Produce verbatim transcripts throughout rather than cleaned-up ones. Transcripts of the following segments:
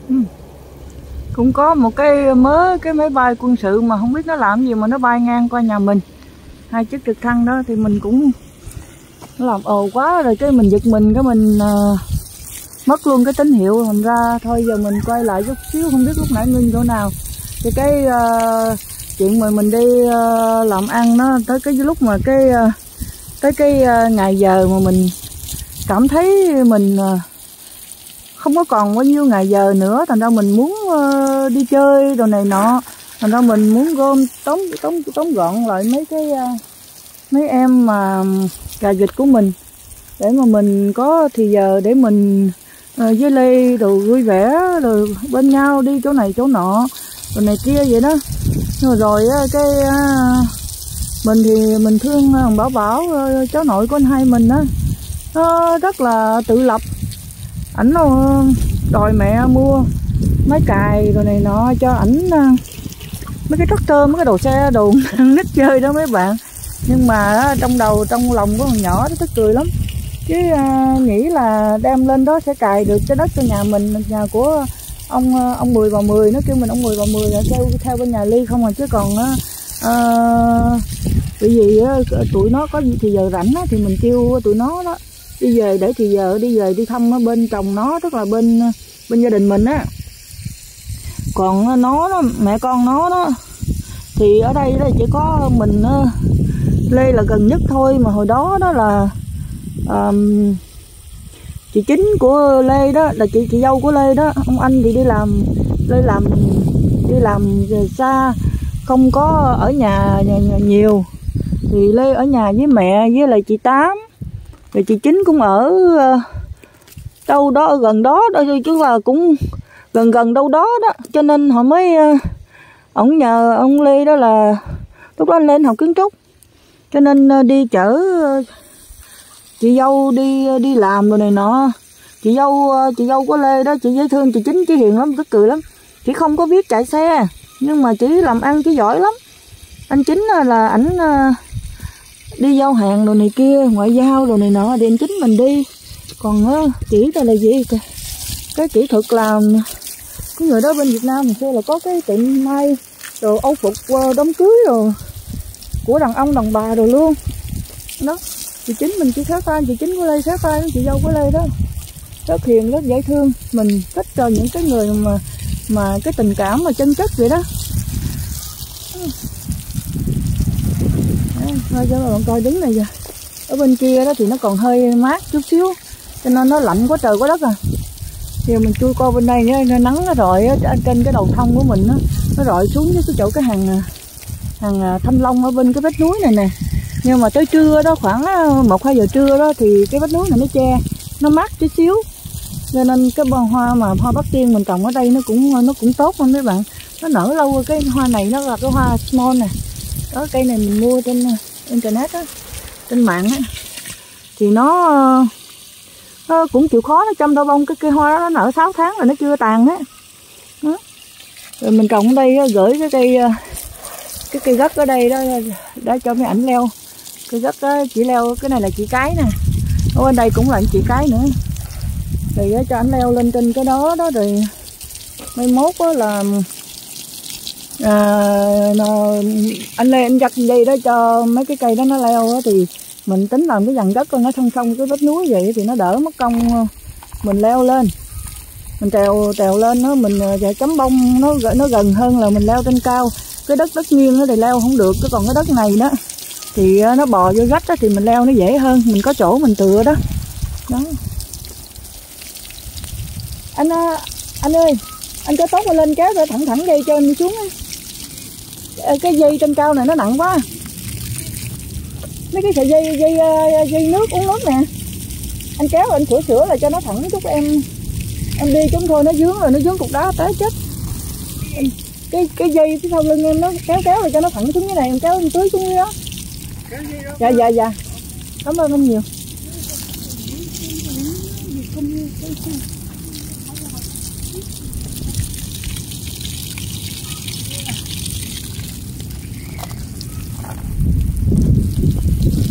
Ừ. Cũng có một cái mớ cái máy bay quân sự mà không biết nó làm gì mà nó bay ngang qua nhà mình. Hai chiếc trực thăng đó thì mình cũng nó làm ồ quá rồi cái mình giật mình cái mình uh, mất luôn cái tín hiệu. Thành ra thôi giờ mình quay lại chút xíu, không biết lúc nãy ngưng chỗ nào. Thì cái uh, chuyện mà mình đi uh, làm ăn nó tới cái lúc mà cái uh, tới cái uh, ngày giờ mà mình cảm thấy mình uh, không có còn bao nhiêu ngày giờ nữa, thành ra mình muốn uh, đi chơi đồ này nọ, thành ra mình muốn gom tóm tóm tóm gọn lại mấy cái uh, mấy em mà gà vịt của mình để mà mình có thì giờ để mình uh, với Lê đồ vui vẻ rồi bên nhau đi chỗ này chỗ nọ rồi này kia vậy đó. Nhưng mà rồi uh, cái uh, mình thì mình thương uh, Bảo Bảo uh, cháu nội của anh hai mình á, nó rất là tự lập. Ảnh nó đòi mẹ mua máy cày rồi này nọ cho ảnh, mấy cái tractor, mấy cái đồ xe đồ nít chơi đó mấy bạn. Nhưng mà trong đầu trong lòng của thằng nhỏ nó tức cười lắm, chứ uh, nghĩ là đem lên đó sẽ cày được cái đất cho nhà mình, nhà của ông ông Mười bà Mười. Nó kêu mình ông Mười bà Mười là theo theo bên nhà Ly không à, chứ còn uh, bởi vì uh, tụi nó có gì thì giờ rảnh á, thì mình kêu tụi nó đó đi về để thì giờ đi về đi thăm bên chồng nó, tức là bên bên gia đình mình á. Còn nó đó, mẹ con nó đó thì ở đây đó chỉ có mình Lê là gần nhất thôi. Mà hồi đó đó là um, chị chính của Lê đó là chị chị dâu của Lê đó, ông anh thì đi làm Lê làm đi làm xa không có ở nhà, nhà, nhà nhiều, thì Lê ở nhà với mẹ với lại chị Tám. Rồi chị chính cũng ở uh, đâu đó gần đó đó, chứ là cũng gần gần đâu đó đó, cho nên họ mới uh, ổng nhờ ông Lê đó là lúc đó anh lên học kiến trúc, cho nên uh, đi chở uh, chị dâu đi uh, đi làm rồi này nọ. Chị dâu uh, chị dâu của Lê đó, chị dễ thương, chị Chính, chị hiền lắm, tức cười lắm. Chị không có biết chạy xe nhưng mà chị làm ăn chị giỏi lắm. Anh Chính uh, là ảnh uh, đi giao hàng đồ này kia, ngoại giao đồ này nọ thì anh Chính mình đi. Còn uh, chỉ là gì cái, cái kỹ thuật làm cái người đó bên Việt Nam mình xưa là có cái tiệm may đồ âu phục uh, đám cưới rồi của đàn ông đàn bà rồi luôn đó. Chị Chính mình chỉ khá tay, chị Chính của Lê khá tay, chị dâu của Lê đó rất hiền rất dễ thương. Mình thích cho những cái người mà mà cái tình cảm mà chân chất vậy đó. Thôi cho bạn coi đứng này kìa, ở bên kia đó thì nó còn hơi mát chút xíu, cho nên nó lạnh quá trời quá đất à. Thì mình chui qua bên đây nữa, nắng nó rọi trên cái đầu thông của mình đó, nó rọi xuống với cái chỗ cái hàng hàng thanh long ở bên cái vách núi này nè. Nhưng mà tới trưa đó, khoảng một hai giờ trưa đó thì cái vách núi này nó che, nó mát chút xíu, cho nên cái bông hoa mà hoa Bắc Tiên mình trồng ở đây nó cũng nó cũng tốt không mấy bạn. Nó nở lâu. Cái hoa này nó là cái hoa small nè đó, cây này mình mua trên internet á, trên mạng á, thì nó nó cũng chịu khó nó chăm đo bông. Cái cây hoa đó nó nở sáu tháng rồi nó chưa tàn á. Rồi mình trồng ở đây gửi cái cây cái cây gất ở đây đó đã cho mấy ảnh leo. Cây gất đó chỉ leo, cái này là chỉ cái nè, ở bên đây cũng là chỉ cái nữa, thì cho ảnh leo lên trên cái đó đó. Rồi mai mốt đó là à, nó, anh Lê anh dắt đi đó cho mấy cái cây đó nó leo đó, thì mình tính làm cái dàn đất con nó song song cái vách núi vậy thì nó đỡ mất công mình leo lên, mình trèo trèo lên nó mình chấm bông nó nó gần hơn là mình leo trên cao. Cái đất đất nghiêng nó thì leo không được, cái còn cái đất này đó thì nó bò vô gách đó thì mình leo nó dễ hơn, mình có chỗ mình tựa đó. Đó. Anh anh ơi, anh cho tốt lên kéo ra thẳng thẳng dây cho anh đi xuống á. Cái dây trên cao này nó nặng quá. Mấy cái sợi dây dây dây nước uống nước nè. Anh kéo anh sửa sửa là cho nó thẳng chút em. Em đi chúng thôi nó dướng rồi, nó dướng cục đá té chết. Cái cái dây phía sau lưng em nó kéo kéo là cho nó thẳng xuống cái này, em kéo em tưới xuống dưới đó. Dạ dạ dạ. Cảm ơn anh nhiều.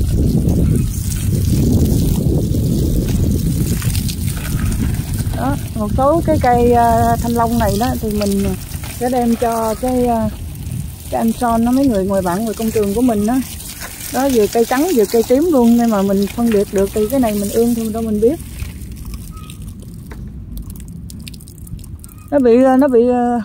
Đó, một số cái cây uh, thanh long này đó thì mình sẽ đem cho cái uh, cái anh Son nó, mấy người ngoài bạn ngoài công trường của mình đó. Đó, vừa cây trắng vừa cây tím luôn, nhưng mà mình phân biệt được thì cái này mình ương thì đâu mình biết. Nó bị nó bị uh,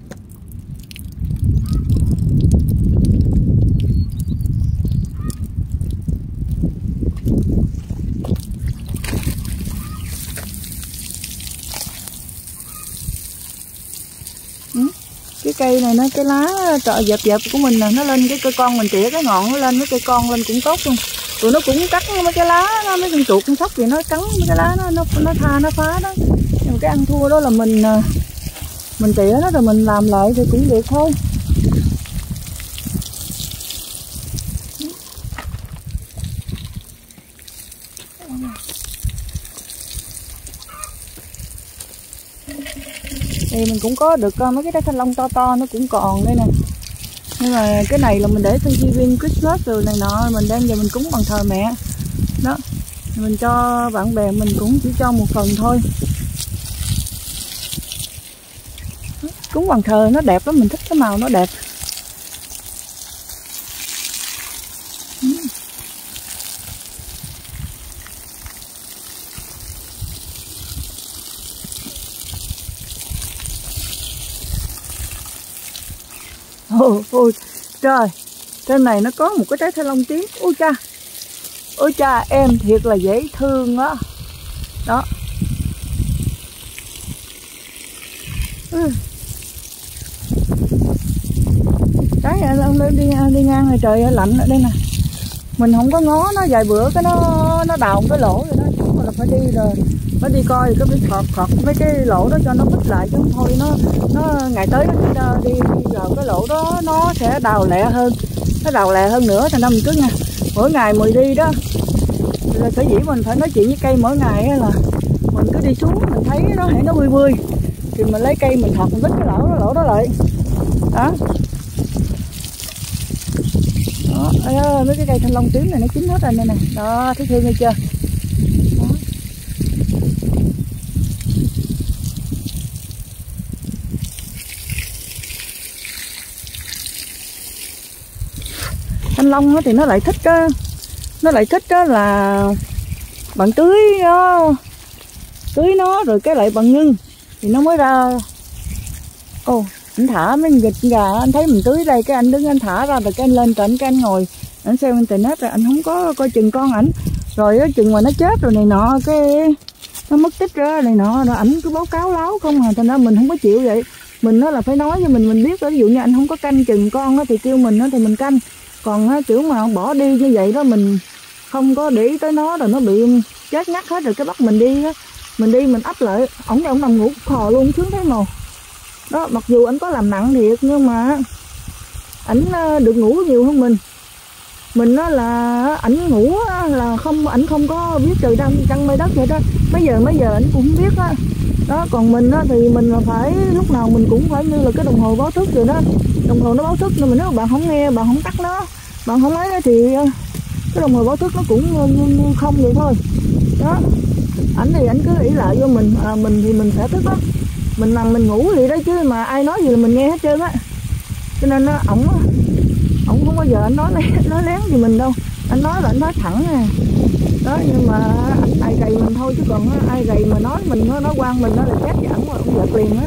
cái cây này nó cái lá trợ dẹp dẹp của mình nè, nó lên cái cây con mình tỉa cái ngọn nó lên, cái cây con lên cũng tốt luôn. Tụi nó cũng cắt mấy cái lá, nó mấy con chuột con sóc gì nó cắn mấy cái lá nó nó nó tha nó phá đó. Nhưng cái ăn thua đó là mình mình tỉa nó rồi mình làm lại thì cũng được thôi. Thì mình cũng có được mấy cái trái thanh long to to nó cũng còn đây nè. Nhưng mà cái này là mình để Thanksgiving, Christmas rồi này nọ, mình đem về mình cúng bằng thờ mẹ. Đó, mình cho bạn bè mình cũng chỉ cho một phần thôi. Cúng bằng thờ nó đẹp lắm, mình thích cái màu nó đẹp. Ôi, ôi trời, trên này nó có một cái trái thanh long tím. Ôi cha, ôi cha, em thiệt là dễ thương đó. Đó. Ừ. Trái thanh long đi đi ngang này, trời ơi, lạnh ở đây nè. Mình không có ngó nó vài bữa cái nó nó đào cái lỗ rồi đó, chứ mà là phải đi rồi phải đi coi thì có biết khọt khọt mấy cái lỗ đó cho nó bít lại, chứ không thôi nó nó ngày tới nó đi, đi vào cái lỗ đó nó sẽ đào lẹ hơn, nó đào lẹ hơn nữa. Thành ra mình cứ nha, mỗi ngày mình đi đó là sở dĩ mình phải nói chuyện với cây mỗi ngày là mình cứ đi xuống mình thấy nó hãy nó bươi bươi thì mình lấy cây mình thọt mình bít cái lỗ đó, lỗ đó lại đó. Đó, ơi, mấy cái cây thanh long tím này nó chín hết rồi đây nè. Đó, thấy thương hay chưa? Đó. Thanh long thì nó lại thích đó, nó lại thích đó là bạn tưới nó, tưới nó rồi cái lại bạn ngưng thì nó mới ra. Ồ, anh thả mấy vịt gà, anh thấy mình tưới đây cái anh đứng anh thả ra rồi cái anh lên trển cái anh ngồi anh xem internet rồi anh không có coi chừng con ảnh, rồi á chừng mà nó chết rồi này nọ cái nó mất tích ra này nọ rồi ảnh cứ báo cáo láo không à. Thành ra mình không có chịu vậy, mình nó là phải nói với mình mình biết đó. Ví dụ như anh không có canh chừng con á thì kêu mình á thì mình canh, còn á kiểu mà bỏ đi như vậy đó mình không có để ý tới nó rồi nó bị chết ngắt hết rồi cái bắt mình đi á, mình đi mình ấp lại ổng ổng nằm ngủ khò luôn sướng thấy mồ. Đó, mặc dù anh có làm nặng thiệt nhưng mà ảnh được ngủ nhiều hơn mình. Mình đó là ảnh ngủ là không, ảnh không có biết trời đang trăng mây đất vậy đó. Mấy giờ mấy giờ ảnh cũng không biết á. Đó, còn mình á thì mình là phải lúc nào mình cũng phải như là cái đồng hồ báo thức rồi đó. Đồng hồ nó báo thức nên mình nếu bạn không nghe, bạn không tắt nó, bạn không ấy thì cái đồng hồ báo thức nó cũng không vậy thôi. Đó. Ảnh thì ảnh cứ ỷ lại vô mình, à, mình thì mình sẽ thức đó. Mình nằm mình ngủ vậy đó chứ mà ai nói gì là mình nghe hết trơn á. Cho nên nó ổng ổng không bao giờ anh nói nói lén gì mình đâu, anh nói là anh nói thẳng nè. Đó, nhưng mà anh ai gầy mình thôi chứ còn ai gầy mà nói mình nó nói quan mình nó là chết với ổng rồi ổng giật liền á.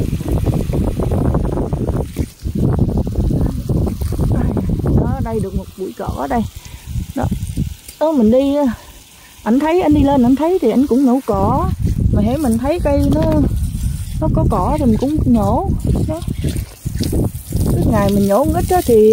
Đó, đây được một bụi cỏ ở đây. Đó. Đó mình đi anh thấy anh đi lên anh thấy thì anh cũng nhổ cỏ, mà hễ mình thấy cây nó nó có cỏ thì mình cũng nhổ. Đó. Cái ngày mình nhổ ít á thì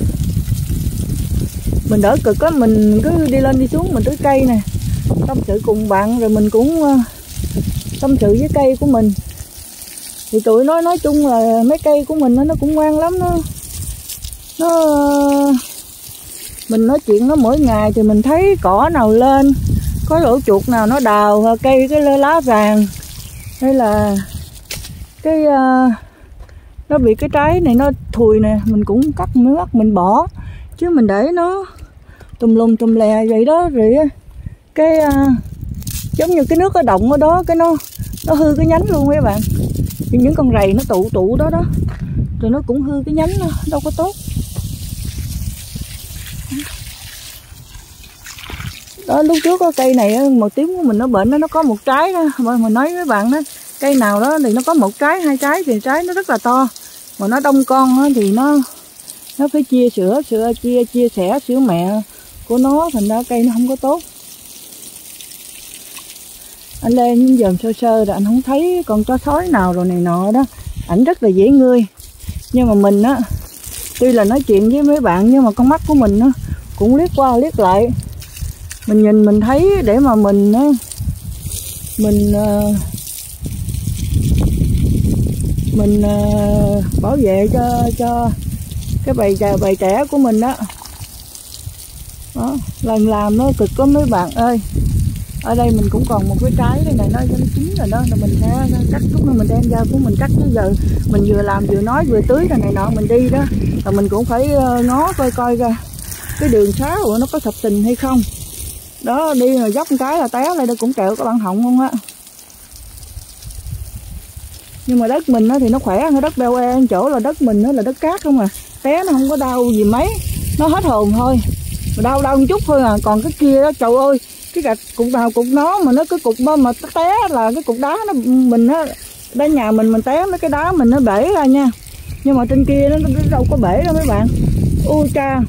mình đỡ cực á, mình cứ đi lên đi xuống mình tưới cây nè, tâm sự cùng bạn rồi mình cũng tâm sự với cây của mình. Thì tụi nó nói chung là mấy cây của mình nó nó cũng ngoan lắm, nó nó mình nói chuyện nó mỗi ngày thì mình thấy cỏ nào lên, có lỗ chuột nào nó đào cây cái lá vàng, hay là cái uh, nó bị cái trái này nó thùi nè, mình cũng cắt miếng ớt mình bỏ, chứ mình để nó tùm lum tùm lè vậy đó. Rồi cái uh, giống như cái nước ở động ở đó cái nó nó hư cái nhánh luôn mấy bạn. Những con rầy nó tụ tụ đó đó, rồi nó cũng hư cái nhánh, nó đâu có tốt. Đó, lúc trước có cây này một tiếng của mình nó bệnh, nó nó có một trái đó, mà mình nói với bạn đó, cây nào đó thì nó có một trái hai trái thì trái nó rất là to, mà nó đông con đó, thì nó nó phải chia sữa sữa chia chia sẻ sữa mẹ của nó, thành ra cây nó không có tốt. Anh lên dòm sơ sơ rồi anh không thấy con chó sói nào rồi này nọ đó, ảnh rất là dễ ngươi. Nhưng mà mình á, tuy là nói chuyện với mấy bạn nhưng mà con mắt của mình nó cũng liếc qua liếc lại, mình nhìn mình thấy để mà mình á, mình mình bảo vệ cho cho cái bầy già bầy trẻ của mình đó. Đó, lần làm nó cực lắm mấy bạn ơi. Ở đây mình cũng còn một cái trái đây này, nó chín rồi đó, rồi mình sẽ cắt chút nữa mình đem ra của mình cắt, chứ giờ mình vừa làm vừa nói vừa tưới rồi này nọ mình đi đó, rồi mình cũng phải ngó coi coi ra cái đường xá của nó có sập sình hay không. Đó, đi rồi dốc một cái là té lại, đây cũng kẹo các bạn họng không á. Nhưng mà đất mình thì nó khỏe hơn đất beo e, chỗ là đất mình là đất cát không à, té nó không có đau gì mấy, nó hết hồn thôi, mà đau đau một chút thôi à. Còn cái kia đó trời ơi, cái gạch cục nào cục nó, mà nó cái cục mà, mà té là cái cục đá nó mình á, đến nhà mình mình té mấy cái đá mình nó bể ra nha, nhưng mà trên kia nó, nó đâu có bể đâu mấy bạn. Ui cha,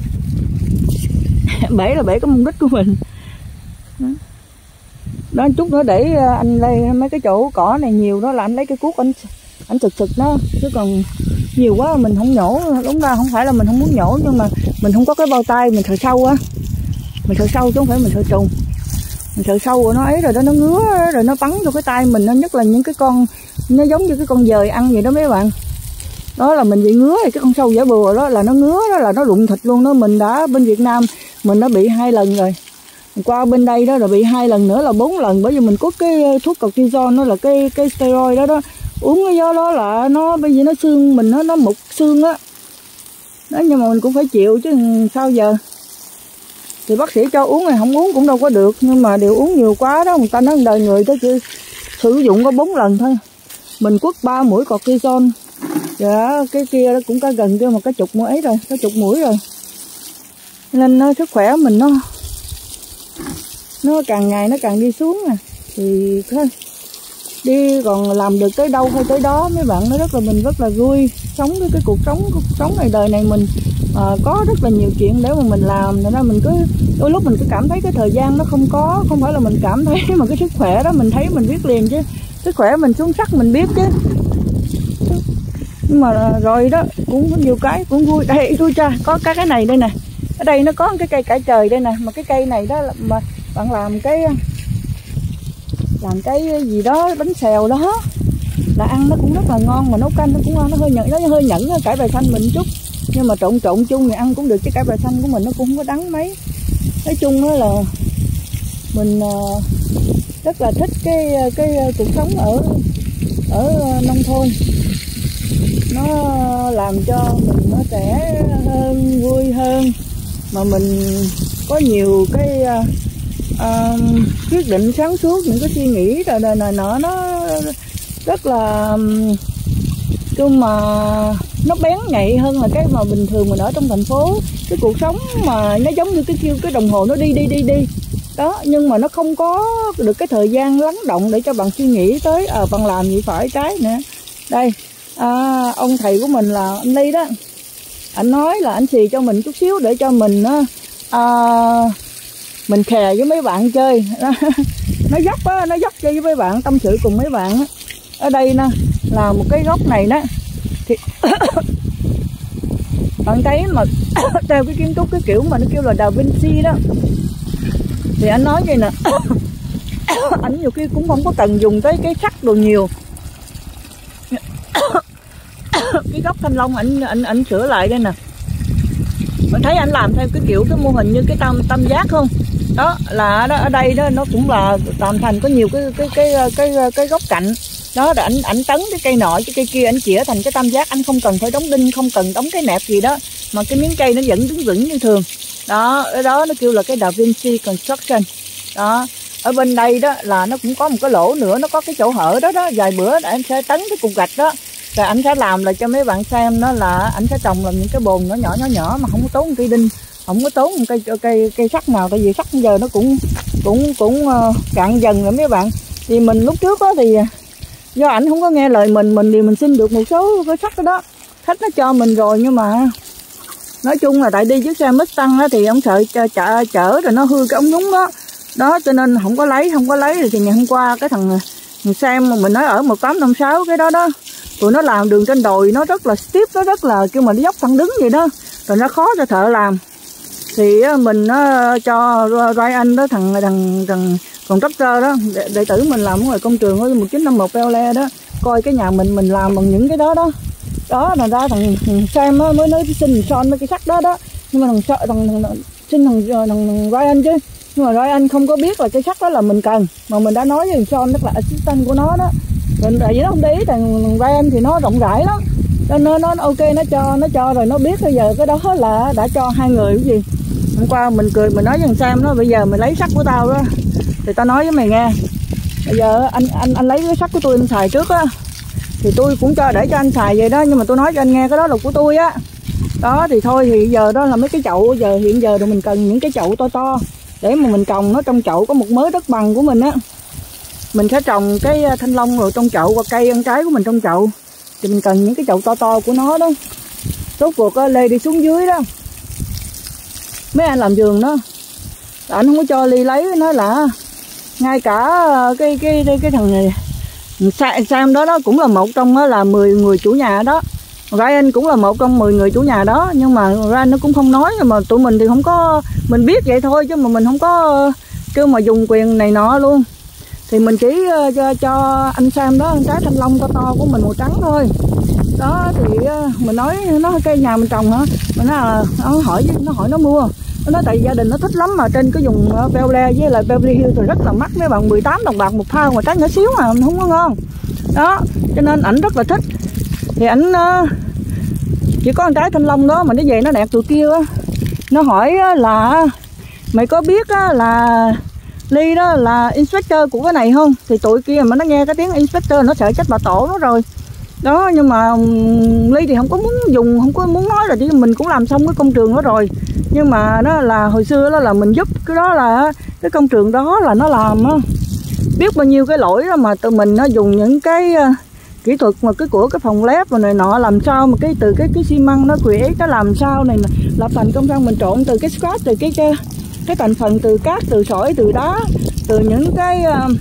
bể là bể cái mông đít của mình đó. Đó, chút nữa để anh đây mấy cái chỗ cỏ này nhiều đó là anh lấy cái cuốc anh anh thực thực nó, chứ còn nhiều quá mình không nhổ. Đúng ra không phải là mình không muốn nhổ, nhưng mà mình không có cái bao tay, mình sợ sâu á, mình sợ sâu chứ không phải mình sợ trùng. Mình sợ sâu rồi nó ấy rồi đó, nó ngứa rồi nó bắn vô cái tay mình, nó nhất là những cái con nó giống như cái con dời ăn vậy đó mấy bạn. Đó là mình bị ngứa, thì cái con sâu giả bừa đó là nó ngứa, đó là nó rụng thịt luôn đó. Mình đã bên Việt Nam mình đã bị hai lần rồi, qua bên đây đó rồi bị hai lần nữa là bốn lần, bởi vì mình có cái thuốc cortisone, nó là cái cái steroid đó đó, uống cái gió đó là nó bây giờ nó xương mình nó nó mục xương á đó. Nhưng mà mình cũng phải chịu chứ sao giờ, thì bác sĩ cho uống này không uống cũng đâu có được, nhưng mà đều uống nhiều quá đó, người ta nói đời người tới chỉ sử dụng có bốn lần thôi. Mình quất ba mũi cortisone, dạ cái kia nó cũng có gần kia một cái chục mũi ấy rồi, cái chục mũi rồi, nên nó, sức khỏe mình nó nó càng ngày nó càng đi xuống nè. Thì thôi đi còn làm được tới đâu hay tới đó mấy bạn. Nó rất là mình rất là vui sống với cái cuộc sống cuộc sống này, đời này mình à, có rất là nhiều chuyện để mà mình làm, nên là mình cứ đôi lúc mình cứ cảm thấy cái thời gian nó không có, không phải là mình cảm thấy, mà cái sức khỏe đó mình thấy mình biết liền chứ, sức khỏe mình xuống sắc mình biết chứ. Nhưng mà rồi đó cũng có nhiều cái cũng vui. Đây tôi cha có cái cái này đây nè, ở đây nó có cái cây cải trời đây nè, mà cái cây này đó mà bạn làm cái làm cái gì đó bánh xèo đó là ăn nó cũng rất là ngon, mà nấu canh nó cũng ngon, nó hơi nhẫn, nó hơi nhẫn cải bẹ xanh mình chút, nhưng mà trộn trộn chung thì ăn cũng được, chứ cải bẹ xanh của mình nó cũng không có đắng mấy. Nói chung đó là mình rất là thích cái cái cuộc sống ở ở nông thôn, nó làm cho mình nó trẻ hơn, vui hơn, mà mình có nhiều cái uh, quyết định sáng suốt, những cái suy nghĩ rồi này, này nọ nó rất là chung, mà nó bén nhạy hơn là cái mà bình thường mình ở trong thành phố. Cái cuộc sống mà nó giống như cái kêu cái đồng hồ nó đi đi đi đi đó, nhưng mà nó không có được cái thời gian lắng động để cho bạn suy nghĩ tới à, bạn làm gì phải trái nữa. Đây à, ông thầy của mình là anh Ly đó, anh nói là anh xì cho mình chút xíu để cho mình à, mình khè với mấy bạn chơi. Nó dốc á, nó dốc chơi với mấy bạn, tâm sự cùng mấy bạn á. Ở đây nè là một cái gốc này đó thì bạn thấy mà theo cái kiến trúc cái kiểu mà nó kêu là Da Vinci đó, thì anh nói vậy nè, ảnh nhiều khi cũng không có cần dùng tới cái sắt đồ nhiều. Cái gốc thanh long ảnh ảnh ảnh sửa lại đây nè, mình thấy anh làm theo cái kiểu cái mô hình như cái tam tam giác không đó, là đó, ở đây đó nó cũng là làm thành có nhiều cái cái cái cái cái, cái góc cạnh đó, để ảnh ảnh tấn cái cây nọ cái cây kia, ảnh chĩa thành cái tam giác, anh không cần phải đóng đinh, không cần đóng cái nẹp gì đó, mà cái miếng cây nó vẫn đứng vững như thường đó. Ở đó nó kêu là cái Da Vinci Construction đó. ở bên đây đó là nó cũng có một cái lỗ nữa, nó có cái chỗ hở đó đó. Vài bữa anh sẽ tấn cái cục gạch đó, rồi anh sẽ làm lại cho mấy bạn xem đó, là anh sẽ trồng làm những cái bồn nhỏ nhỏ nhỏ nhỏ mà không có tốn cây đinh, không có tốn cây cây cây sắt nào, tại vì sắt giờ nó cũng cũng cũng uh, cạn dần rồi mấy bạn. Thì mình lúc trước đó thì do ảnh không có nghe lời mình, mình thì mình xin được một số cái sắt đó, đó khách nó cho mình rồi, nhưng mà nói chung là tại đi chiếc xe Mustang đó thì ông sợ chở, chở, chở rồi nó hư cái ống nhúng đó đó, cho nên không có lấy không có lấy thì ngày hôm qua cái thằng, thằng Sam mà mình nói ở một tám năm sáu cái đó đó, tụi nó làm đường trên đồi nó rất là steep, nó rất là kêu mà nó dốc thẳng đứng vậy đó, rồi nó khó cho thợ làm. Thì mình nó cho Ryan đó, thằng thằng thằng còn tractor đó, đệ, đệ tử mình làm ở ngoài công trường ở một chín năm một Pele đó, coi cái nhà mình mình làm bằng những cái đó đó đó, là ra thằng, thằng Sam mới nói xin son mấy cái sắt đó đó, nhưng mà thằng sợ thằng, thằng, thằng xin thằng, thằng, thằng Ryan chứ, nhưng mà Ryan không có biết là cái sắt đó là mình cần, mà mình đã nói với thằng Son tức là assistant của nó đó, mình tại vì nó không để ý, thằng Ryan thì nó rộng rãi lắm, nên nó, nó ok nó cho nó cho rồi nó biết bây giờ cái đó là đã cho hai người cái gì. Hôm qua mình cười mình nói với thằng Sam đó, bây giờ mày lấy sắt của tao đó thì tao nói với mày nghe, bây giờ anh anh anh lấy cái sắt của tôi anh xài trước á, thì tôi cũng cho để cho anh xài vậy đó, nhưng mà tôi nói cho anh nghe cái đó là của tôi á. Đó thì thôi thì giờ đó là mấy cái chậu, giờ hiện giờ rồi mình cần những cái chậu to to để mà mình trồng nó. Trong chậu có một mớ đất bằng của mình á, mình sẽ trồng cái thanh long rồi trong chậu, và cây ăn trái của mình trong chậu, thì mình cần những cái chậu to to của nó đó. Rốt cuộc Lê đi xuống dưới đó, mấy anh làm vườn đó, anh không có cho Ly lấy, nói là ngay cả cái cái cái, cái thằng này Sam đó đó cũng là một trong đó là mười người chủ nhà đó, Ryan cũng là một trong mười người chủ nhà đó, nhưng mà Ryan nó cũng không nói, mà tụi mình thì không có, mình biết vậy thôi chứ mà mình không có kêu mà dùng quyền này nọ luôn. Thì mình chỉ cho, cho anh Sam đó anh trái thanh long to to của mình màu trắng thôi. Đó thì mình nói nó cây nhà mình trồng hả, mình nói là nó hỏi nó hỏi nó mua, nó nói tại gia đình nó thích lắm, mà trên cái vùng Bel-le với lại Beverly Hills thì rất là mắc mấy bạn, mười tám đồng bạc một thao mà trái nhỏ xíu mà không có ngon đó, cho nên ảnh rất là thích. Thì ảnh chỉ có một trái thanh long đó mà nó về nó đẹp tụi kia á, nó hỏi là mày có biết là Ly đó là inspector của cái này không, thì tụi kia mà nó nghe cái tiếng inspector nó sợ chết bà tổ nó rồi đó. Nhưng mà Ly thì không có muốn dùng, không có muốn nói là chứ mình cũng làm xong cái công trường đó rồi, nhưng mà đó là hồi xưa đó là mình giúp cái đó, là cái công trường đó là nó làm đó, biết bao nhiêu cái lỗi đó, mà tụi mình nó dùng những cái uh, kỹ thuật mà cái của cái phòng lép rồi này nọ, làm sao mà cái từ cái cái xi măng nó create nó làm sao này là thành công sang mình trộn từ cái scratch, từ cái cái, cái thành phần từ cát, từ sỏi, từ đá, từ những cái uh,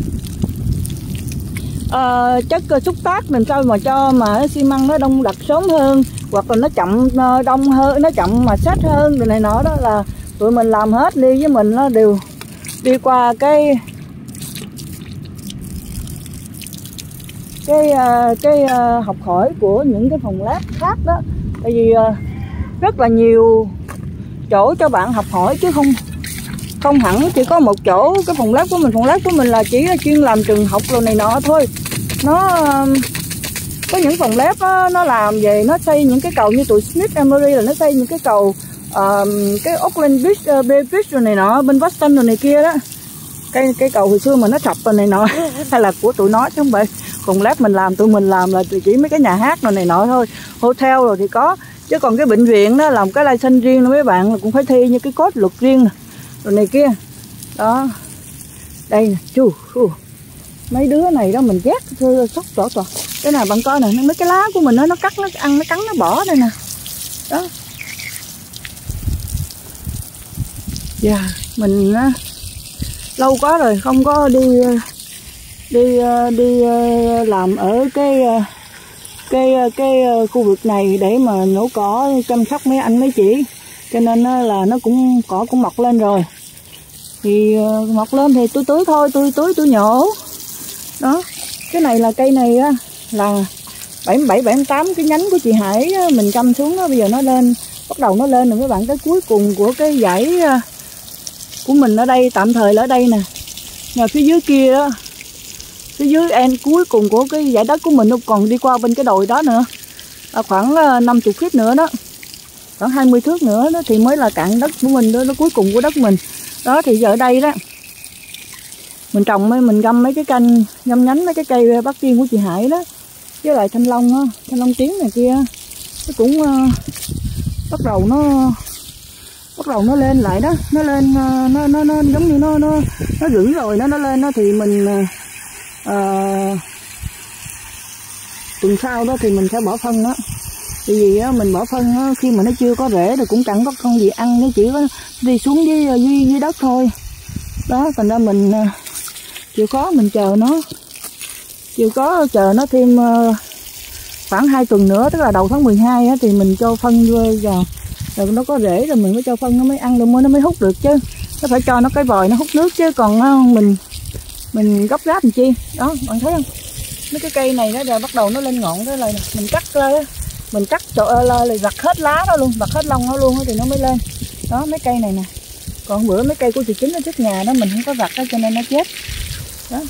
uh, chất uh, xúc tác, làm sao mà cho mà xi măng nó đông đặc sớm hơn, hoặc là nó chậm uh, đông hơn, nó chậm mà sát hơn rồi này nọ đó, là tụi mình làm hết. Ly với mình nó đều đi qua cái cái uh, cái uh, học hỏi của những cái phòng lab khác đó, tại vì uh, rất là nhiều chỗ cho bạn học hỏi chứ không không hẳn chỉ có một chỗ. Cái phòng lab của mình, phòng lab của mình là chỉ là chuyên làm trường học rồi này nọ thôi. Nó uh, có những phòng lab đó, nó làm về nó xây những cái cầu như tụi Smith Emery là nó xây những cái cầu uh, cái Oakland Bridge, uh, Bay Bridge rồi này nọ bên Boston rồi này kia đó, cái cái cầu hồi xưa mà nó sập rồi này nọ hay là của tụi nó chứ không phải phòng lab mình làm. Tụi mình làm là chỉ mấy cái nhà hát rồi này nọ thôi, hotel rồi thì có, chứ còn cái bệnh viện đó làm cái license riêng đó mấy bạn, là cũng phải thi như cái code luật riêng nè rồi này kia đó. Đây nè chú mấy đứa này đó mình ghét thưa sốc rõ tỏa. Cái này bạn coi nè, mấy cái lá của mình đó, nó cắt nó ăn, nó cắn nó bỏ đây nè đó. Dạ yeah, mình uh, lâu quá rồi không có đi uh, đi uh, đi uh, làm ở cái uh, cái uh, cái uh, khu vực này để mà nhổ cỏ chăm sóc mấy anh mấy chị, cho nên uh, là nó cũng cỏ cũng mọc lên rồi. Thì uh, mọc lên thì tôi tưới thôi, tôi tưới tôi nhổ đó. Cái này là cây này á, là bảy bảy bảy tám cái nhánh của chị Hải á, mình chăm xuống đó, bây giờ nó lên, bắt đầu nó lên rồi các bạn. Cái cuối cùng của cái dãy uh, của mình ở đây, tạm thời là ở đây nè, nhà phía dưới kia đó, phía dưới end cuối cùng của cái dãy đất của mình, nó còn đi qua bên cái đồi đó nữa, à, khoảng năm mươi feet nữa đó, khoảng hai mươi thước nữa đó thì mới là cạn đất của mình đó, nó cuối cùng của đất mình đó. Thì giờ ở đây đó mình trồng mấy mình găm mấy cái canh găm nhánh mấy cái cây bát tiên của chị Hải đó, với lại thanh long á, thanh long tím này kia nó cũng uh, bắt đầu nó bắt đầu nó lên lại đó, nó lên uh, nó nó nó giống như nó nó nó rưỡi rồi nó nó lên đó thì mình uh, tuần sau đó thì mình sẽ bỏ phân đó. Tại vì á, mình bỏ phân á, khi mà nó chưa có rễ thì cũng chẳng có con gì ăn, nó chỉ có đi xuống dưới dưới, dưới đất thôi đó. Thành ra mình uh, chịu khó mình chờ nó, chịu có chờ nó thêm uh, khoảng hai tuần nữa, tức là đầu tháng mười hai á, thì mình cho phân vô vào, rồi nó có rễ rồi mình mới cho phân nó mới ăn được, nó mới hút được chứ. Nó phải cho nó cái vòi nó hút nước chứ, còn uh, mình mình gấp gáp làm chi đó. Bạn thấy không, mấy cái cây này nó rồi bắt đầu nó lên ngọn cái này, mình cắt lên, mình cắt chỗ là gặt hết lá đó luôn, gặt hết lông nó luôn thì nó mới lên đó. Mấy cây này nè, còn bữa mấy cây của chị Chính ở trước nhà đó mình không có gặt đó cho nên nó chết đó.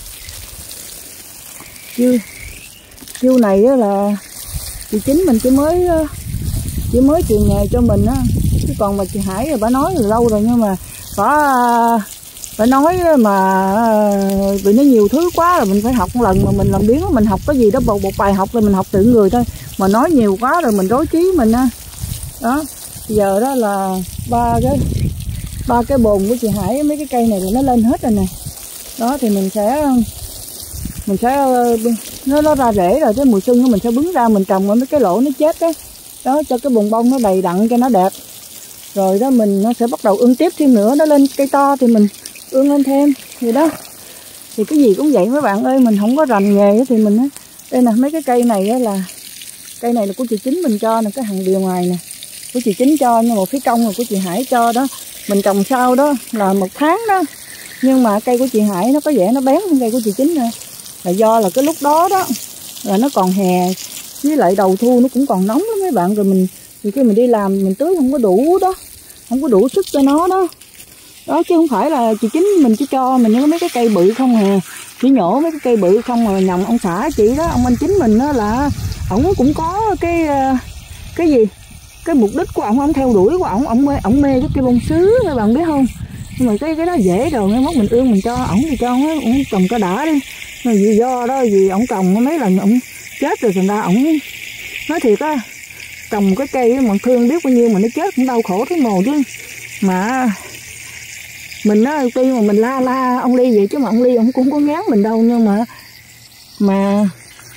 Chiêu chiêu này là chị Chính mình chỉ mới chỉ mới truyền nghề cho mình á, chứ còn mà chị Hải rồi bà nói từ lâu rồi, nhưng mà bà bà nói mà vì nó nhiều thứ quá rồi mình phải học một lần mà mình làm biếng, mình học cái gì đó một, một bài học rồi mình học tự người thôi, mà nói nhiều quá rồi mình rối trí mình á đó. Giờ đó là ba cái ba cái bồn của chị Hải, mấy cái cây này thì nó lên hết rồi nè đó, thì mình sẽ mình sẽ nó nó ra rễ rồi, cái mùa xuân mình sẽ bứng ra mình trồng ở mấy cái lỗ nó chết đó đó, cho cái bồn bông nó đầy đặn cho nó đẹp. Rồi đó mình nó sẽ bắt đầu ươm tiếp thêm nữa, nó lên cây to thì mình ươm lên thêm vậy đó. Thì cái gì cũng vậy mấy bạn ơi, mình không có rành nghề thì mình á, đây nè mấy cái cây này là cây này là của chị Chính mình cho nè, cái hàng bìa ngoài nè của chị Chính cho, nhưng mà phía trong là của chị Hải cho đó. Mình trồng sau đó là một tháng đó, nhưng mà cây của chị Hải nó có vẻ nó bén hơn cây của chị Chính nè, là do là cái lúc đó đó là nó còn hè, với lại đầu thu nó cũng còn nóng lắm mấy bạn. Rồi mình thì khi mình đi làm mình tưới không có đủ đó, không có đủ sức cho nó đó đó, chứ không phải là chị Chính mình chỉ cho mình những mấy cái cây bự không à, chỉ nhổ mấy cái cây bự không mà nhầm ông xã chị đó, ông anh Chính mình đó là ổng cũng có cái cái gì cái mục đích của ổng, ổng theo đuổi của ổng, ổng mê ổng mê cái cây bông sứ các bạn biết không. Nhưng mà cái cái đó dễ rồi, mấy mốt mình ương mình cho ổng thì cho ổng ổng trồng cho đã đi. Mà vì do đó vì ổng trồng mấy lần ổng chết rồi, thành ra ổng nói thiệt á, trồng cái cây mà thương biết bao nhiêu mà nó chết cũng đau khổ thấy mồ chứ. Mà mình á, tuy mà mình la la ông Ly vậy chứ mà ông Ly ông cũng có ngán mình đâu, nhưng mà mà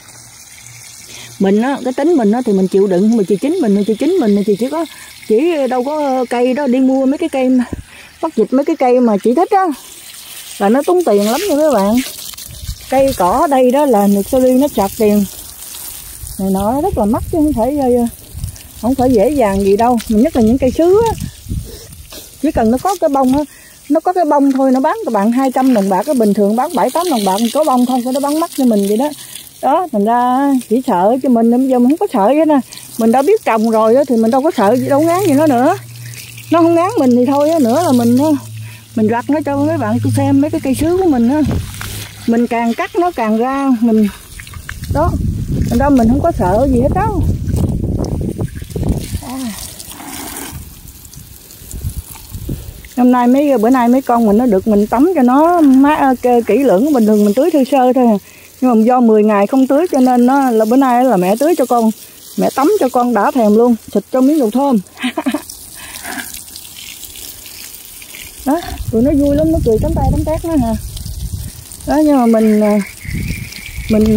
mình á, cái tính mình á thì mình chịu đựng. Mà chị Chính mình chị Chính mình thì chỉ có chỉ đâu có cây đó, đi mua mấy cái cây bắt dịch mấy cái cây mà chị thích á là nó tốn tiền lắm nha các bạn. Cây cỏ ở đây đó là nursery nó chặt tiền này nọ rất là mắc chứ không phải không phải dễ dàng gì đâu. Mình nhất là những cây sứ á, chỉ cần nó có cái bông á, nó có cái bông thôi nó bán các bạn hai trăm đồng bạc, cái bình thường bán bảy tám đồng bạc, có bông không nó bán mắc cho mình vậy đó. Đó thành ra chỉ sợ cho mình, bây giờ mình không có sợ vậy nè, mình đã biết trồng rồi đó thì mình đâu có sợ gì, đâu ngán gì nó nữa. Nó không ngán mình thì thôi á, nữa là mình mình rặt nó cho mấy bạn tôi xem mấy cái cây sứ của mình á, mình càng cắt nó càng ra mình đó, thành ra mình không có sợ gì hết đâu. À. Hôm nay mấy bữa nay mấy con mình nó được mình tắm cho nó má kỹ lưỡng, bình thường mình tưới thư sơ thôi à. Nhưng mà do mười ngày không tưới cho nên nó là bữa nay là mẹ tưới cho con, mẹ tắm cho con đã thèm luôn, xịt cho miếng dầu thơm. Đó, tụi nó vui lắm, nó cười tắm tay tắm tét nó hả. Đó nhưng mà mình mình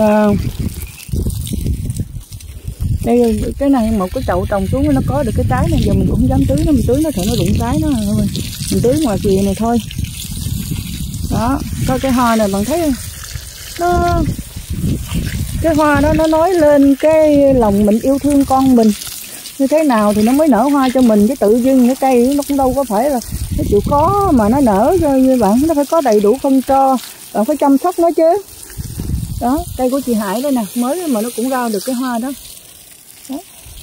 đây cái này một cái chậu trồng xuống nó có được cái trái này, giờ mình cũng không dám tưới nó, mình tưới nó thôi nó đụng trái nó rồi. Mình tưới ngoài kia này thôi. Đó, có cái hoa này bạn thấy không? Nó cái hoa đó nó nói lên cái lòng mình yêu thương con mình như thế nào thì nó mới nở hoa cho mình, chứ tự dưng cái cây nó cũng đâu có phải là nó chịu khó mà nó nở cho như bạn, nó phải có đầy đủ phân cho, bạn phải chăm sóc nó chứ. Đó, cây của chị Hải đây nè, mới mà nó cũng ra được cái hoa đó. Đó.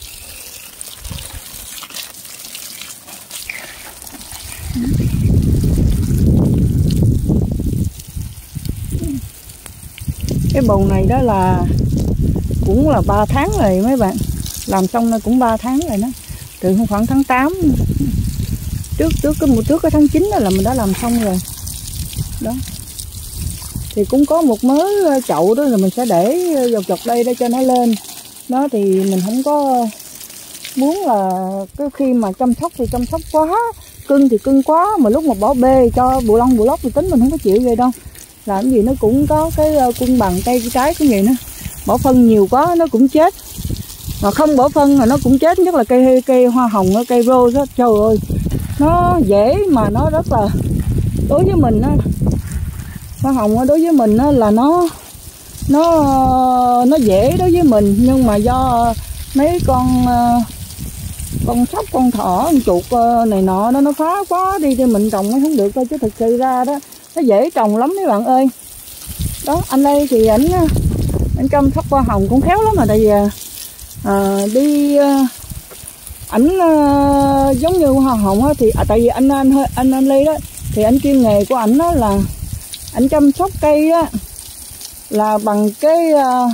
Cái bồn này đó là cũng là ba tháng rồi mấy bạn, làm xong nó cũng ba tháng rồi đó, từ khoảng tháng tám trước trước cái một trước cái tháng chín đó là mình đã làm xong rồi đó. thì cũng có một mớ chậu đó, là mình sẽ để dọc dọc đây để cho nó lên. Đó thì mình không có muốn là cái khi mà chăm sóc thì chăm sóc quá, cưng thì cưng quá, mà lúc mà bỏ bê cho bù lông bù lóc thì tính mình không có chịu vậy đâu. Làm gì nó cũng có cái cân bằng cây cái trái cũng vậy nữa. Bỏ phân nhiều quá nó cũng chết, mà không bỏ phân là nó cũng chết, nhất là cây cây hoa hồng, cây rose đó, trời ơi nó dễ mà nó rất là, đối với mình á, hoa hồng đối với mình á là nó nó nó dễ đối với mình, nhưng mà do mấy con con sóc, con thỏ, con chuột này nọ đó nó phá quá đi thì mình trồng nó không được thôi, chứ thực sự ra đó nó dễ trồng lắm mấy bạn ơi. Đó anh đây thì ảnh anh chăm sóc hoa hồng cũng khéo lắm, mà tại vì à, đi ảnh à, giống như hoa hồng á, thì à, tại vì anh anh anh anh Ly đó thì anh chuyên nghề của ảnh đó là ảnh chăm sóc cây á là bằng cái uh,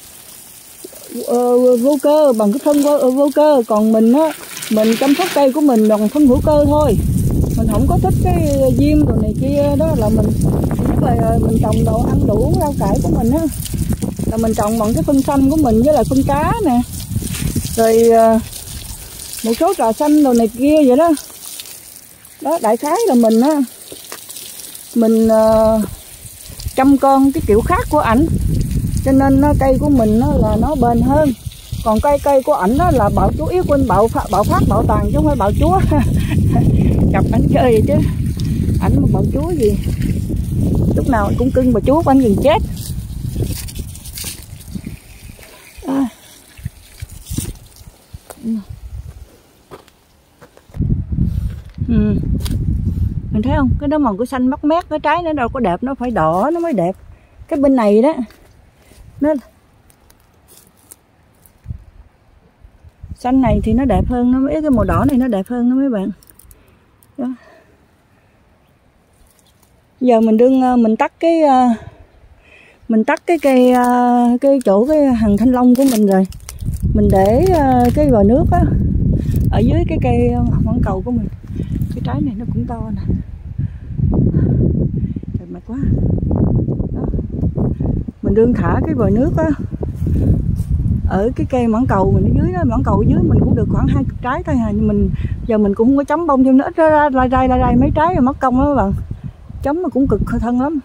uh, vô cơ, bằng cái phân vô, uh, vô cơ. Còn mình á, mình chăm sóc cây của mình bằng phân hữu cơ thôi. Mình không có thích cái diêm rồi này kia đó, là mình là mình trồng đồ ăn đủ rau cải của mình á, là mình trồng bằng cái phân xanh của mình với lại phân cá nè, rồi uh, một số trà xanh đồ này kia vậy đó. Đó đại khái là mình á, mình uh, chăm con cái kiểu khác của ảnh, cho nên nó, cây của mình nó là nó bền hơn. Còn cây cây của ảnh đó là bạo chúa, yếu quân bạo phát bạo phát bạo tàn chứ không phải bạo chúa. Gặp ảnh chơi vậy chứ ảnh mà bạo chúa gì, lúc nào cũng cưng bà chúa của anh gần chết. À. Ừ. Mình thấy không, cái đó màu của xanh mắc mét, cái trái nó đâu có đẹp, nó phải đỏ nó mới đẹp. Cái bên này đó nó xanh này thì nó đẹp hơn, nó mấy cái màu đỏ này nó đẹp hơn đó mấy bạn. Đó. Giờ mình đương mình tắt cái mình tắt cái cây cái chỗ cái hàng thanh long của mình rồi, mình để cái vòi nước á ở dưới cái cây mãng cầu của mình. Cái trái này nó cũng to nè, trời mệt quá. Đó. Mình đương thả cái vòi nước á ở cái cây mãng cầu mình ở dưới đó, mãng cầu ở dưới mình cũng được khoảng hai chục trái thôi à. Nhưng mình giờ mình cũng không có chấm bông cho nó ít ra ra ra ra, ra mấy trái rồi mất công đó các bạn, chấm mà cũng cực thân lắm.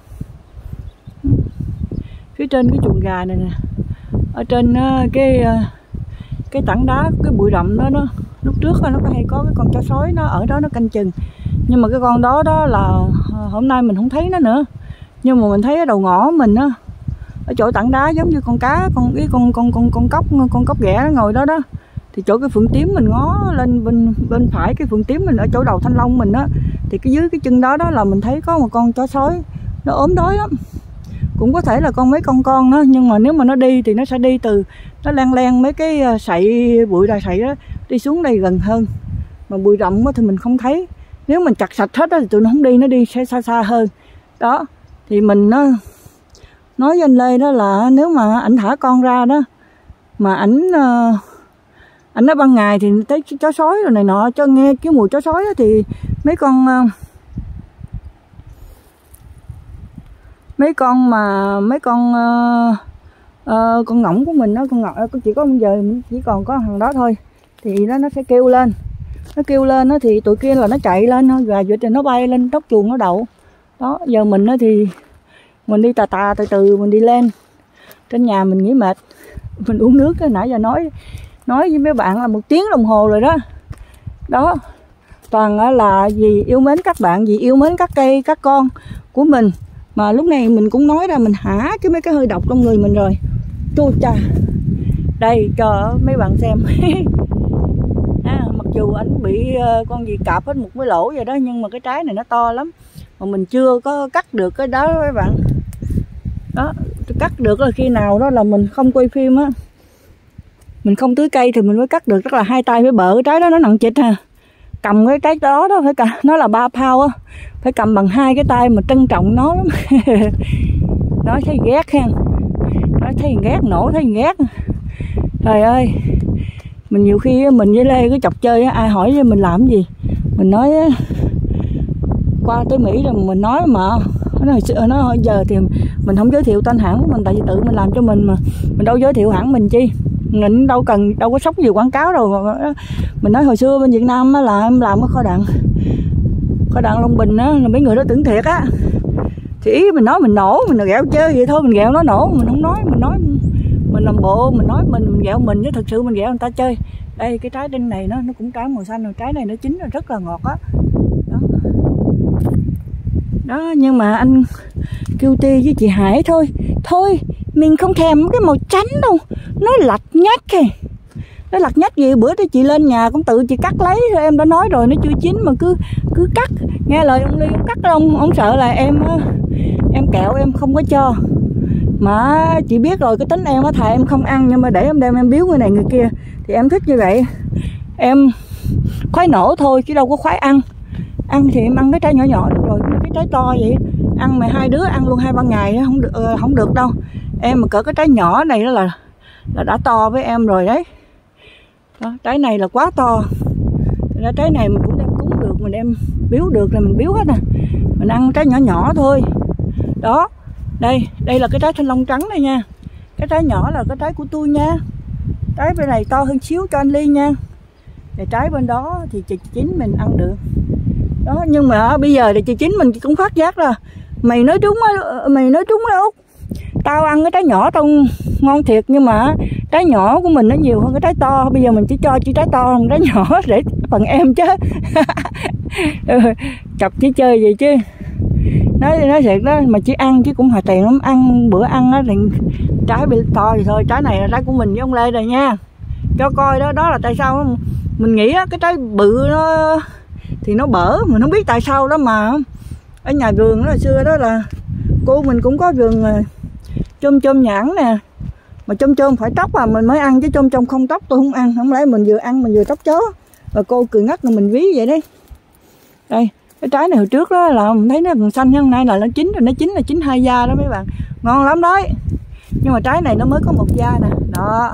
Phía trên cái chuồng gà này nè, ở trên cái cái tảng đá, cái bụi rậm đó, nó lúc trước nó có hay có cái con chó sói nó ở đó nó canh chừng, nhưng mà cái con đó đó là hôm nay mình không thấy nó nữa, nhưng mà mình thấy ở đầu ngõ mình á, ở chỗ tảng đá giống như con cá, con cái con con con con cóc con cóc ghẻ nó ngồi đó đó, thì chỗ cái phượng tím mình ngó lên bên bên phải, cái phượng tím mình ở chỗ đầu thanh long mình á, thì cái dưới cái chân đó đó là mình thấy có một con chó sói nó ốm đói lắm. Cũng có thể là con mấy con con đó, nhưng mà nếu mà nó đi thì nó sẽ đi từ nó len len mấy cái sậy bụi đà sậy đó đi xuống đây gần hơn, mà bụi rậm thì mình không thấy. Nếu mình chặt sạch hết đó, thì tụi nó không đi, nó đi sẽ xa xa hơn. Đó thì mình nó nói với anh Lê đó là nếu mà ảnh thả con ra đó mà ảnh ảnh ở ban ngày thì thấy chó sói rồi này nọ, cho nghe cái mùi chó sói đó, thì mấy con mấy con mà mấy con uh, uh, con ngỗng của mình đó, con ngỗng chỉ có bây giờ chỉ còn có thằng đó thôi, thì nó nó sẽ kêu lên, nó kêu lên đó, thì tụi kia là nó chạy lên thôi, gà vịt thì nó bay lên đốc chuồng nó đậu. Đó giờ mình đó thì mình đi tà tà từ từ mình đi lên trên nhà, mình nghỉ mệt, mình uống nước. Cái nãy giờ nói nói với mấy bạn là một tiếng đồng hồ rồi đó. Đó toàn là vì yêu mến các bạn, vì yêu mến các cây các con của mình, mà lúc này mình cũng nói ra mình hả cái mấy cái hơi độc trong người mình rồi. Chua chà, đây cho mấy bạn xem. À, mặc dù anh bị con gì cạp hết một cái lỗ vậy đó, nhưng mà cái trái này nó to lắm, mà mình chưa có cắt được cái đó các bạn. Đó cắt được là khi nào đó là mình không quay phim á, mình không tưới cây thì mình mới cắt được, tức là hai tay mới bợ cái trái đó, nó nặng chịch ha. Cầm cái trái đó đó phải cầm, nó là ba pound á, phải cầm bằng hai cái tay mà trân trọng nó lắm. Nói thấy ghét ha, nói thấy ghét, nổ thấy ghét. Trời ơi, mình nhiều khi mình với Lê cứ chọc chơi, ai hỏi với mình làm gì mình nói qua tới Mỹ rồi mình nói mà Nó hồi xưa, nó giờ thì mình không giới thiệu tên hãng của mình, tại vì tự mình làm cho mình mà, mình đâu giới thiệu hãng mình chi, mình đâu cần đâu có sốc gì quảng cáo đâu. Mình nói hồi xưa bên Việt Nam á là em làm cái kho đạn kho đạn Long Bình á, là mấy người đó tưởng thiệt á, thì ý mình nói mình nổ, mình là ghẹo chơi vậy thôi, mình ghẹo nó nổ, mình không nói, mình nói mình làm bộ, mình nói mình mình ghẹo mình chứ thực sự mình ghẹo người ta chơi. Đây cái trái đinh này nó nó cũng trái màu xanh rồi, trái này nó chín là rất là ngọt á. Đó. Đó, nhưng mà anh kêu ti với chị Hải thôi, thôi mình không thèm cái màu trắng đâu, nó lặt nhách kìa. Nó lặt nhách gì, bữa đó chị lên nhà cũng tự chị cắt lấy, em đã nói rồi nó chưa chín mà cứ cứ cắt. Nghe lời ông Ly ông cắt không, ông sợ là em em kẹo em không có cho. Mà chị biết rồi cái tính em á, thà em không ăn nhưng mà để em đem em biếu người này người kia thì em thích như vậy. Em khoái nổ thôi chứ đâu có khoái ăn. Ăn thì em ăn cái trái nhỏ nhỏ được rồi, cái trái to vậy ăn mà hai đứa ăn luôn hai ba ngày không được uh, không được đâu. Em mà cỡ cái trái nhỏ này đó là là đã to với em rồi đấy. Đó, trái này là quá to. Ra trái này mình cũng đem cúng được, mình đem biếu được là mình biếu hết nè. Mình ăn trái nhỏ nhỏ thôi. Đó, đây, đây là cái trái thanh long trắng đây nha. Cái trái nhỏ là cái trái của tôi nha. Trái bên này to hơn xíu cho anh Ly nha. Và trái bên đó thì chị chín mình ăn được. Đó, nhưng mà bây giờ thì chị chín mình cũng phát giác là mày nói trúng á, mày nói trúng đó Út. Tao ăn cái trái nhỏ tao ngon thiệt, nhưng mà trái nhỏ của mình nó nhiều hơn cái trái to. Bây giờ mình chỉ cho chỉ trái to không trái nhỏ để phần em chứ. Chọc chỉ chơi vậy chứ. Nói nói thiệt đó, mà chỉ ăn chứ cũng hòa tiền lắm. Ăn bữa ăn á thì trái bị to thì thôi. Trái này là trái của mình với ông Lê rồi nha, cho coi đó. Đó là tại sao mình nghĩ á, cái trái bự nó thì nó bở, mình không biết tại sao đó. Mà ở nhà vườn đó xưa đó là cô mình cũng có vườn chôm chôm nhãn nè, mà chôm chôm phải tóc à mình mới ăn, chứ chôm chôm không tóc tôi không ăn. Không lẽ mình vừa ăn mình vừa tóc chó. Và cô cười ngắt là mình ví vậy đấy. Đây cái trái này hồi trước đó là mình thấy nó còn xanh, hôm nay là nó chín rồi, nó chín là chín hai da đó mấy bạn, ngon lắm đấy. Nhưng mà trái này nó mới có một da nè. Đó,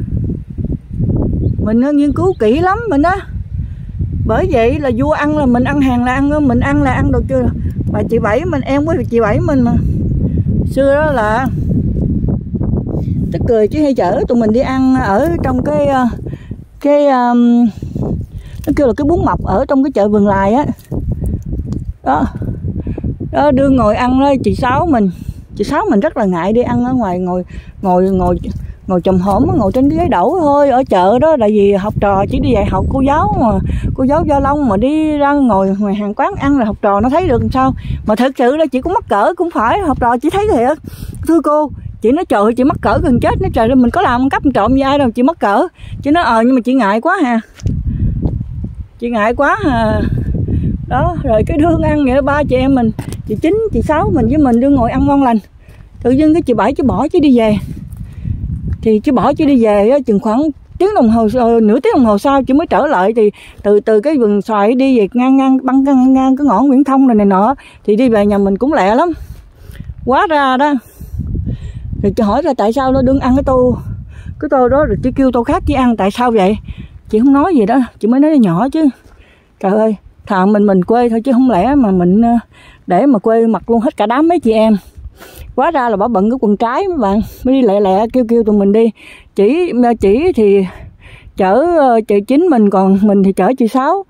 mình nghiên cứu kỹ lắm mình á. Bởi vậy là vua ăn là mình ăn hàng là ăn, mình ăn là ăn được chưa. Mà chị Bảy mình em với chị Bảy mình mà xưa đó là tức cười chứ hay chở tụi mình đi ăn ở trong cái cái um, nó kêu là cái bún mọc ở trong cái chợ Vườn Lài á. Đó. Đó, đưa ngồi ăn đó chị Sáu mình. Chị Sáu mình rất là ngại đi ăn ở ngoài, ngồi ngồi ngồi ngồi chùm hổm, ngồi trên cái ghế đẩu thôi ở chợ đó. Tại vì học trò chỉ đi dạy học, cô giáo mà cô giáo Gia Long mà đi ra ngồi ngoài hàng quán ăn là học trò nó thấy được làm sao. Mà thật sự là chị cũng mắc cỡ, cũng phải học trò chỉ thấy thiệt. Thưa cô, chị nói trời ơi chị mắc cỡ gần chết. Nói trời ơi mình có làm cắp trộm với ai đâu chị mắc cỡ. Chị nói ờ nhưng mà chị ngại quá hà, chị ngại quá hà. Đó rồi cái đương ăn vậy đó, ba chị em mình, chị Chín, chị Sáu mình với mình đương ngồi ăn ngon lành. Tự dưng cái chị Bảy chị bỏ chứ đi về. Thì chị bỏ chứ đi về á, chừng khoảng tiếng đồng hồ, nửa tiếng đồng hồ sau chị mới trở lại. Thì từ từ cái vườn xoài đi về ngang ngang băng ngang, ngang cái ngõ Nguyễn Thông này này nọ, thì đi về nhà mình cũng lẹ lắm. Quá ra đó. Rồi chị hỏi là tại sao nó đừng ăn cái tô cái tô đó, rồi chị kêu tô khác chị ăn, tại sao vậy? Chị không nói gì đó, chị mới nói nhỏ chứ. Trời ơi, thà mình mình quê thôi chứ không lẽ mà mình để mà quê mặt luôn hết cả đám mấy chị em. Quá ra là bà bận cái quần trái mấy bạn, mới đi lẹ lẹ kêu kêu tụi mình đi. Chỉ chỉ thì chở chị Chín mình, còn mình thì chở chị Sáu,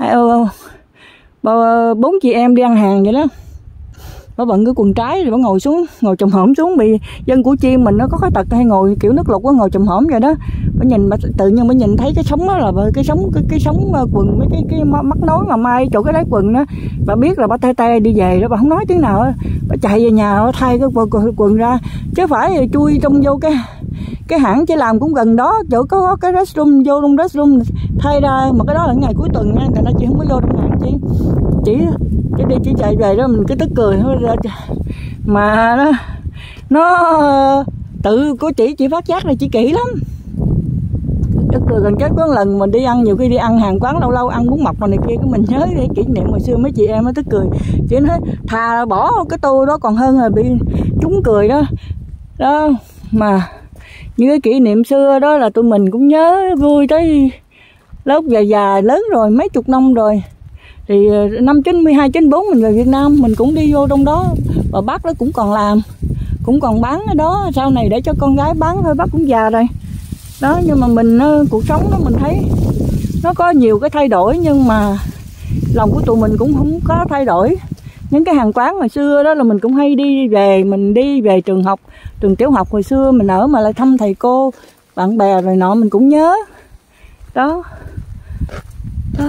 bốn chị em đi ăn hàng vậy đó. Bà bận cái quần trái rồi bà ngồi xuống, ngồi chùm hổm xuống. Bị dân Củ Chi mình nó có cái tật hay ngồi kiểu nước lục có ngồi chùm hổm vậy đó. Bà nhìn bà tự nhiên bà nhìn thấy cái sống đó là cái sống cái cái sống quần mấy cái cái mắt nối mà mai chỗ cái đáy quần đó. Bà biết là bà tê tê đi về đó, bà không nói tiếng nào. Bà chạy về nhà bà thay cái quần ra, chứ phải chui trong vô cái cái hãng chỉ làm cũng gần đó, chỗ có cái restroom, vô trong restroom thay ra. Mà cái đó là ngày cuối tuần nha, thành ra chị không có vô trong hãng. Chị chỉ chứ đi chỉ chạy về đó mình cứ tức cười thôi. Mà nó nó tự của chị chị phát giác là chị kỹ lắm, tức cười gần chết. Có một lần mình đi ăn, nhiều khi đi ăn hàng quán lâu lâu ăn bún mọc này kia, cái mình nhớ cái kỷ niệm hồi xưa mấy chị em nó tức cười. Chị nói thà bỏ cái tô đó còn hơn là bị trúng cười đó. Đó mà như cái kỷ niệm xưa đó là tụi mình cũng nhớ vui tới lớp già già lớn rồi, mấy chục năm rồi. Thì năm chín mươi hai chín bốn mình về Việt Nam, mình cũng đi vô trong đó Và bác đó cũng còn làm, cũng còn bán ở đó, sau này để cho con gái bán thôi, bác cũng già rồi đó. Nhưng mà mình cuộc sống đó mình thấy nó có nhiều cái thay đổi, nhưng mà lòng của tụi mình cũng không có thay đổi. Những cái hàng quán hồi xưa đó là mình cũng hay đi về, mình đi về trường học, trường tiểu học hồi xưa mình ở mà lại thăm thầy cô, bạn bè rồi nọ mình cũng nhớ đó. Đó.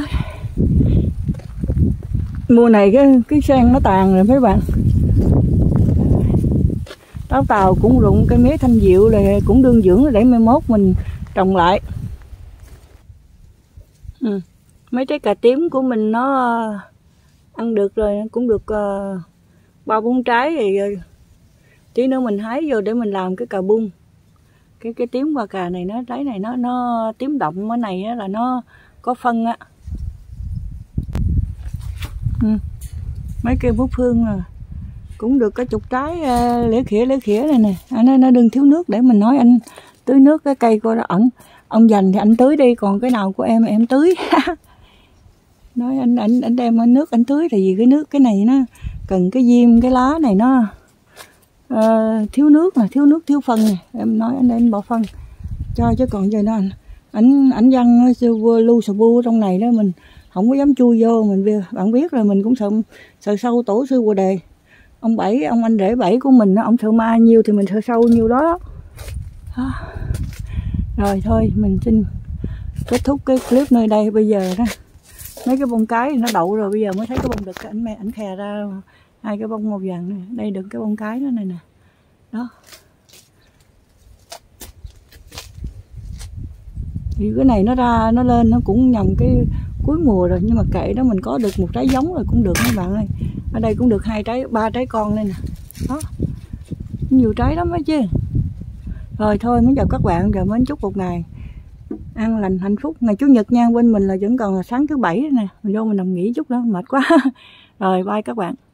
Mùa này cái cái sen nó tàn rồi mấy bạn. Táo tàu cũng rụng, cây mía thanh diệu là cũng đương dưỡng để mai mốt mình trồng lại. Ừ. Mấy trái cà tím của mình nó ăn được rồi, cũng được ba uh, bốn trái thì uh, tí nữa mình hái vô để mình làm cái cà bung. Cái cái tím hoa cà này nó trái này nó nó tím động, cái này á, là nó có phân á. Ừ. Mấy cây bút phương à, cũng được cái chục trái uh, lẻ khỉa lẻ khỉa này nè. À, nó, nó đừng thiếu nước để mình nói anh tưới nước cái cây của nó ẩn. Ông dành thì anh tưới đi, còn cái nào của em em tưới. Nói anh anh anh đem nước anh tưới, tại vì cái nước cái này nó cần cái diêm cái lá này nó uh, thiếu nước là thiếu nước thiếu phân này. Em nói anh anh bỏ phân cho, chứ còn giờ nó anh ảnh ảnh văng lưu sờ bu trong này đó, mình không có dám chui vô. Mình bạn biết rồi, mình cũng sợ sợ sâu, tổ sư Bồ Đề ông bảy ông anh rể bảy của mình ông sợ ma nhiêu thì mình sợ sâu nhiêu đó, đó. Rồi thôi mình xin kết thúc cái clip nơi đây. Bây giờ đó mấy cái bông cái nó đậu rồi, bây giờ mới thấy cái bông đực ảnh mẹ ảnh khè ra hai cái bông màu vàng này. Đây đựng cái bông cái đó này nè đó. Thì cái này nó ra nó lên nó cũng nhầm cái cuối mùa rồi, nhưng mà kệ đó, mình có được một trái giống rồi cũng được mấy bạn ơi. Ở đây cũng được hai trái ba trái con đây nè đó, nhiều trái lắm đó chứ. Rồi thôi mến chào các bạn, giờ mến chúc một ngày an lành hạnh phúc. Ngày chủ nhật nha, bên mình là vẫn còn là sáng thứ bảy nè, mình vô mình nằm nghỉ chút đó mệt quá. Rồi bye các bạn.